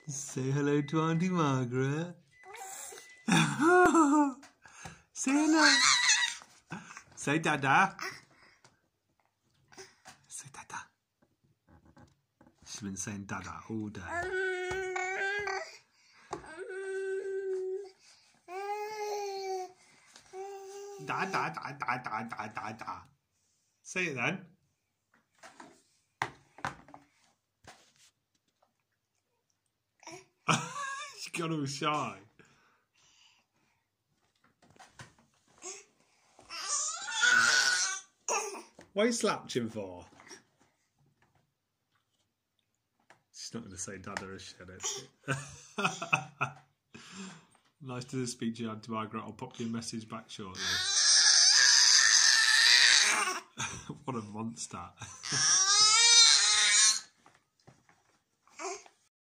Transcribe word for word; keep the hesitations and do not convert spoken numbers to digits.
Say hello to Auntie Margaret. Say hello. Say dada. Say dada. She's been saying dada all day. Da da da da da da da da. Say it then. She got all shy. What you slapped him for? She's not going to say dada, is she? Nice to speak to you, Auntie Margaret. I'll pop you a message back shortly. What a monster.